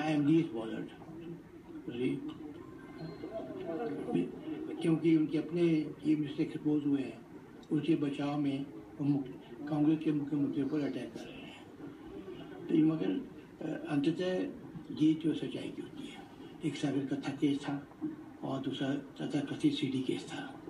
I am least bothered, क्योंकि उनके अपने चीफ मिनिस्टर एक्सपोज हुए हैं, उसके बचाव में कांग्रेस के मुख्यमंत्री पर अटैक कर रहे हैं। तो मगर अंततः ये जो सच्चाई की होती है, एक सागर कथा केस था और दूसरा तथा कथित सीडी केस था।